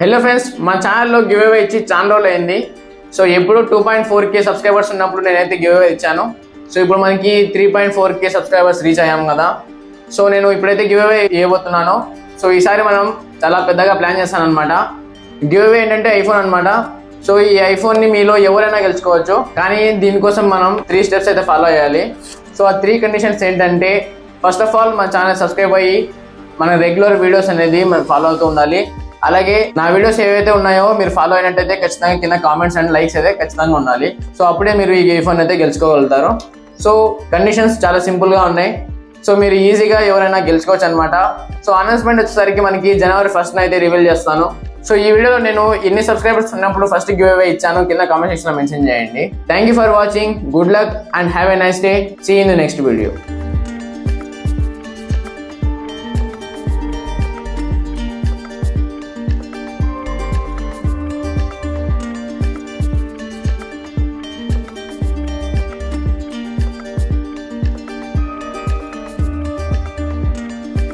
Hello friends, మా ఛానల్లో give away ఇచ్చి చాలా రోజులు అయింది. సో ఎప్పుడు 2.4K సబ్స్క్రైబర్స్ ఉన్నప్పుడు నేనైతే గివ్ అవే ఇచ్చాను. సో ఇప్పుడు మనకి 3.4K సబ్స్క్రైబర్స్ రీచ్ అయ్యాం కదా. సో నేను ఇప్పుడైతే గివ్ అవే ఇవ్వబోతున్నాను. సో ఈసారి మనం చాలా పెద్దగా ప్లాన్ చేస్తాను అనమాట. గివ్ అవే ఏంటంటే ఐఫోన్ అనమాట. సో ఈ ఐఫోన్ని మీలో ఎవరైనా గెలుచుకోవచ్చు, కానీ దీనికోసం మనం 3 స్టెప్స్ అయితే ఫాలో అయ్యాలి. సో ఆ 3 కండిషన్స్ ఏంటంటే, ఫస్ట్ ఆఫ్ ఆల్ మన ఛానల్ సబ్స్క్రైబ్ అయ్యి మన రెగ్యులర్ వీడియోస్ అనేది మనం ఫాలో అవుతూ ఉండాలి. అలాగే నా వీడియోస్ ఏవైతే ఉన్నాయో మీరు ఫాలో అయినట్టయితే ఖచ్చితంగా కింద కామెంట్స్ అండ్ లైక్స్ అయితే ఖచ్చితంగా ఉండాలి. సో అప్పుడే మీరు ఈ ఐఫోన్ అయితే గెలుచుకోగలుగుతారు. సో కండిషన్స్ చాలా సింపుల్గా ఉన్నాయి. సో మీరు ఈజీగా ఎవరైనా గెలుచుకోవచ్చు అనమాట. సో అనౌన్స్మెంట్ వచ్చేసరికి మనకి జనవరి 1st అయితే రివీల్ చేస్తాను. సో ఈ వీడియోలో నేను ఎన్ని సబ్స్క్రైబర్స్ ఉన్నప్పుడు ఫస్ట్ గివ్ అవే ఇచ్చాను కింద కామెంట్ సెక్షన్లో మెన్షన్ చేయండి. Thank you for watching. Good luck and have a nice day. See in the next video.